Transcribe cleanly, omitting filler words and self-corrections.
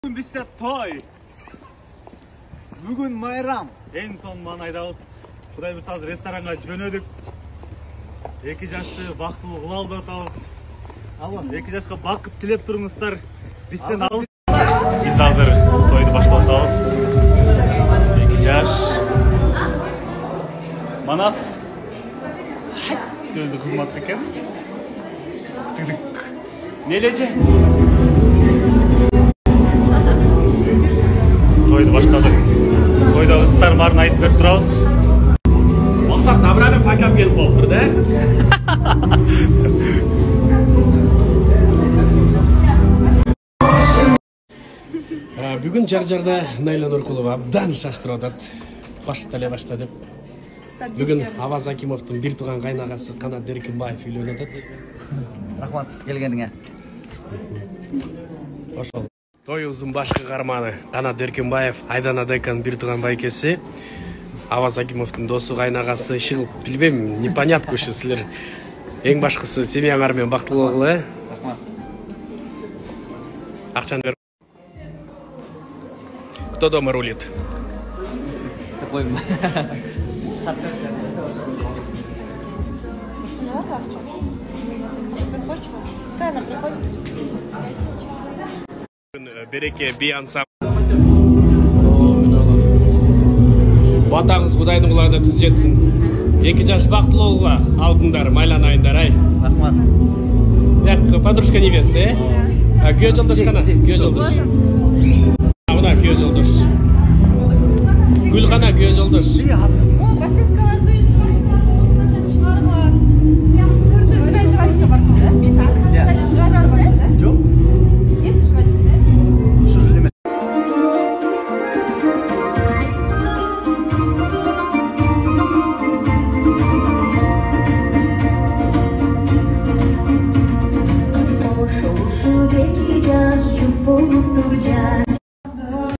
Bugün bizde toy. Bugün майрам. En son маңайдабыз. Құдай бұйырса азыр ресторанға жөнөдүк. 2 жашты бактылуу кылалы деп атабыз. Алла 2 жашка бакыт тилеп туруңуздар. Бизден ал. Биз азыр тойду баштап атабыз. 2 жаш. Манас. Өзү кызмат экен. Тыдык. Нележе? Тойду баштадык. Тойда ыстар барын айтып берип турабыз. Мақсат Абрамов акам келип болуптур да. Бүгүн жар-жарда Найла Нуркулова абдан шаштырып атат. Баштале башта деп. Бүгүн Аваз Акимовдун бир тууган кайнагасы Канат Деркинбаев үйлөнүп атат. Рахмат келгениңе. Ошол. Тоюбуздун башкы каарманы Канат Деркинбаев, Айдана Декан бир тууган байкеси. Аваз Акимовдун досу кайнагасы Шыл, билбейм, непонятно ушу силер. Эң башкысы семьяңар менен бактылуу болгула. Рахмат. Акчаны бер. Кто дома рулит? Такой. Береке би ансамбль. Батаңыз Кудайдын кулагына түз жетсин. 2 жаш бактылууга алдыңдар, майланайындар ай. Рахмат. Як подружка невесты, а күйөө жолдош кана? Күйөө жолдош. Мына күйөө жолдош. Гүл кана күйөө жолдош. Şu geçeceğiz, şu bulup duracağız.